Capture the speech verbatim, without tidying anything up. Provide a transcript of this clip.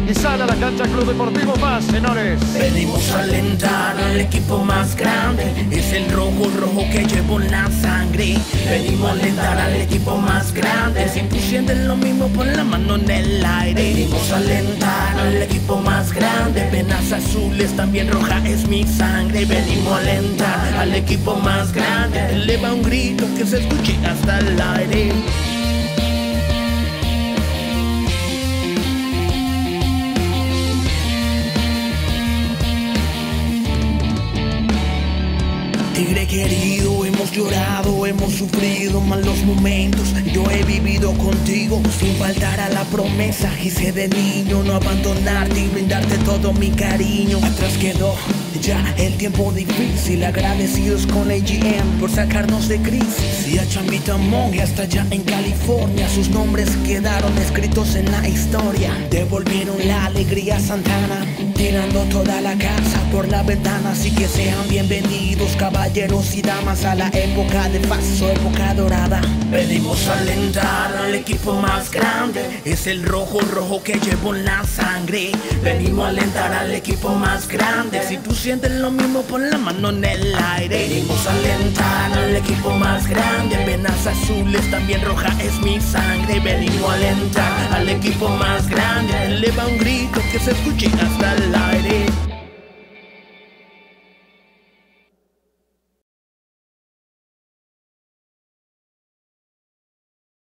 y sale a la cancha Club Deportivo Paz, señores. Venimos a alentar al equipo más grande, es el rojo, rojo que llevo en la sangre. Venimos a alentar al equipo más grande, si tú sientes lo mismo pon la mano en el aire. Venimos a alentar al equipo más grande, venas azules, también roja es mi sangre. Venimos a alentar al equipo más grande, eleva un grito que se escuche hasta el aire. Tigre querido, hemos llorado, hemos sufrido malos momentos. Yo he vivido contigo sin faltar a la promesa. Quise de niño no abandonarte y brindarte todo mi cariño. Atrás quedó ya el tiempo difícil, agradecidos con A G M por sacarnos de crisis. Y a Chambita Monge hasta allá en California, sus nombres quedaron escritos en la historia. Devolvieron la alegría a Santana, tirando toda la casa por la ventana. Así que sean bienvenidos caballeros y damas a la época de paso, época dorada. Venimos a alentar al equipo más grande, es el rojo, rojo que llevo en la sangre. Venimos a alentar al equipo más grande, si tú sientes lo mismo pon la mano en el aire. Venimos a alentar al equipo más grande, venas azules, también roja es mi sangre. Venimos a alentar al equipo más grande, eleva un grito que se escuche hasta el aire.